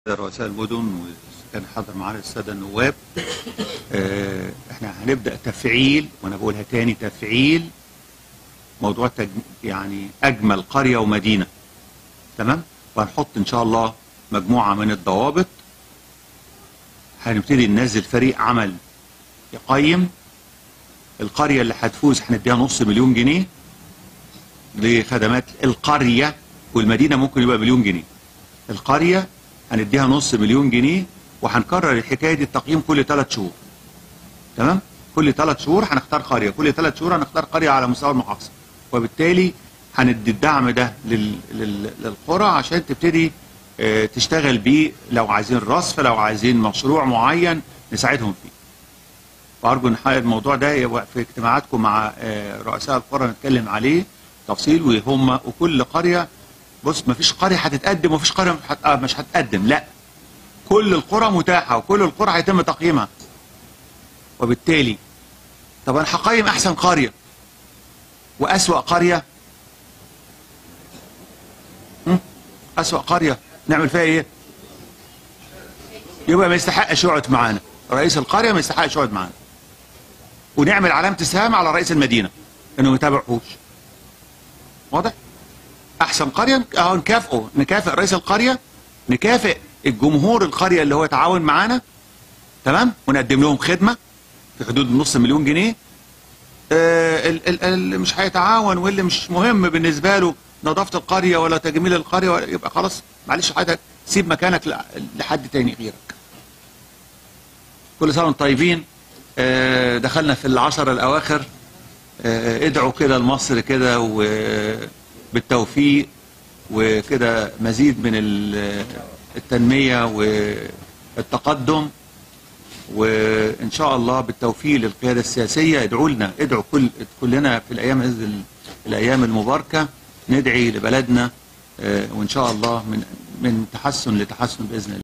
رؤساء المدن وكان حاضر معانا الساده النواب. احنا هنبدا تفعيل، وانا بقولها تاني، تفعيل موضوع يعني اجمل قريه ومدينه. تمام؟ وهنحط ان شاء الله مجموعه من الضوابط. هنبتدي ننزل فريق عمل يقيم القريه اللي هتفوز، هنديها $500,000 لخدمات القريه، والمدينه ممكن يبقى $1,000,000. القريه هنديها $500,000 وهنكرر الحكايه دي، التقييم كل 3 شهور. تمام؟ كل 3 شهور هنختار قريه، كل 3 شهور هنختار قريه على مستوى المحافظه، وبالتالي هندي الدعم ده للقرى عشان تبتدي تشتغل بيه، لو عايزين رصف، لو عايزين مشروع معين نساعدهم فيه. وارجو ان الموضوع ده في اجتماعاتكم مع رؤساء القرى نتكلم عليه تفصيل، وكل قريه، بص، مفيش قريه هتتقدم ومفيش قريه مش هتقدم، لا، كل القرى متاحه وكل القرى هيتم تقييمها. وبالتالي طب انا هقيم احسن قريه واسوأ قريه، اسوأ قريه نعمل فيها ايه؟ يبقى ما يستحقش يقعد معانا، رئيس القريه ما يستحقش يقعد معانا، ونعمل علامه استفهام على رئيس المدينه انه ما يتابعوش. واضح؟ احسن قريه اهو نكافئه، نكافئ رئيس القريه، نكافئ الجمهور القريه اللي هو تعاون معانا. تمام؟ ونقدم لهم خدمه في حدود $500,000. اللي مش هيتعاون واللي مش مهم بالنسبه له نظافه القريه ولا تجميل القريه يبقى خلاص، معلش حضرتك سيب مكانك لحد تاني غيرك. كل سنه وانتم طيبين. دخلنا في العشر الاواخر. ادعوا كده لمصر كده وبالتوفيق وكده مزيد من التنميه والتقدم، وان شاء الله بالتوفيق للقياده السياسيه. ادعوا لنا، ادعوا كلنا في الايام المباركه، ندعي لبلدنا، وان شاء الله من تحسن لتحسن باذن الله.